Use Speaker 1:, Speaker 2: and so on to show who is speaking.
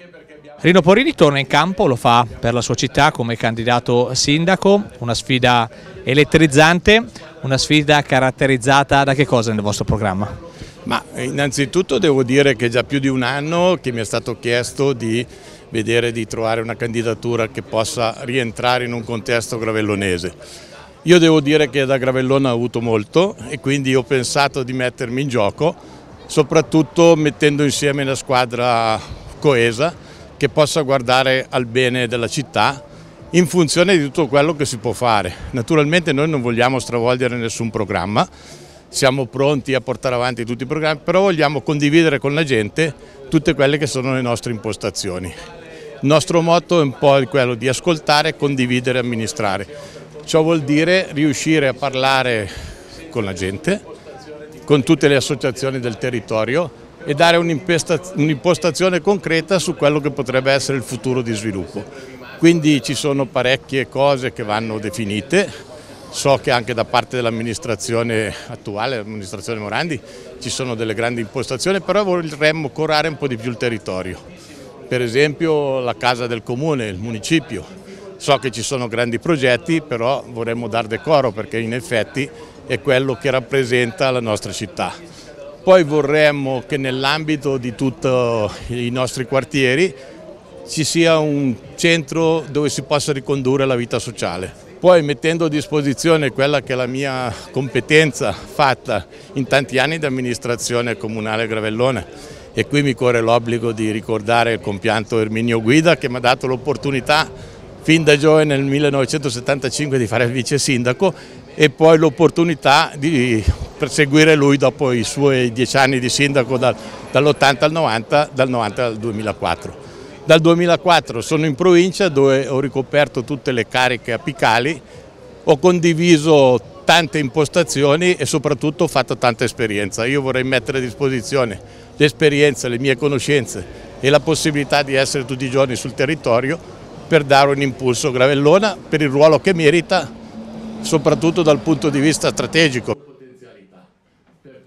Speaker 1: Rino Porini torna in campo, lo fa per la sua città come candidato sindaco, una sfida elettrizzante, una sfida caratterizzata da che cosa nel vostro programma?
Speaker 2: Ma innanzitutto devo dire che è già più di un anno che mi è stato chiesto di vedere di trovare una candidatura che possa rientrare in un contesto gravellonese. Io devo dire che da Gravellona ho avuto molto e quindi ho pensato di mettermi in gioco, soprattutto mettendo insieme una squadra coesa che possa guardare al bene della città in funzione di tutto quello che si può fare. Naturalmente noi non vogliamo stravolgere nessun programma, siamo pronti a portare avanti tutti i programmi, però vogliamo condividere con la gente tutte quelle che sono le nostre impostazioni. Il nostro motto è un po' quello di ascoltare, condividere e amministrare. Ciò vuol dire riuscire a parlare con la gente, con tutte le associazioni del territorio e dare un'impostazione concreta su quello che potrebbe essere il futuro di sviluppo. Quindi ci sono parecchie cose che vanno definite, so che anche da parte dell'amministrazione attuale, l'amministrazione Morandi, ci sono delle grandi impostazioni, però vorremmo curare un po' di più il territorio. Per esempio la casa del comune, il municipio, so che ci sono grandi progetti, però vorremmo dar decoro perché in effetti è quello che rappresenta la nostra città. Poi vorremmo che nell'ambito di tutti i nostri quartieri ci sia un centro dove si possa ricondurre la vita sociale. Poi mettendo a disposizione quella che è la mia competenza fatta in tanti anni di amministrazione comunale Gravellona, e qui mi corre l'obbligo di ricordare il compianto Erminio Guida che mi ha dato l'opportunità fin da giovane nel 1975 di fare il vice sindaco e poi l'opportunità di perseguire lui dopo i suoi 10 anni di sindaco dall'80 al 90, dal 90 al 2004. Dal 2004 sono in provincia dove ho ricoperto tutte le cariche apicali, ho condiviso tante impostazioni e soprattutto ho fatto tanta esperienza. Io vorrei mettere a disposizione l'esperienza, le mie conoscenze e la possibilità di essere tutti i giorni sul territorio per dare un impulso a Gravellona per il ruolo che merita, soprattutto dal punto di vista strategico.